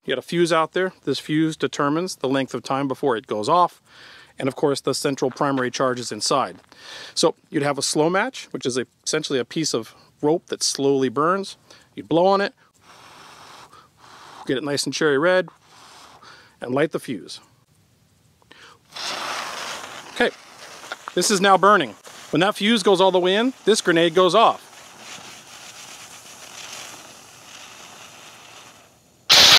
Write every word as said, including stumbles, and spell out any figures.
You got a fuse out there. This fuse determines the length of time before it goes off. And of course, the central primary charge is inside. So you'd have a slow match, which is a, essentially a piece of rope that slowly burns. You'd blow on it, get it nice and cherry red, and light the fuse. Okay, this is now burning. When that fuse goes all the way in, this grenade goes off.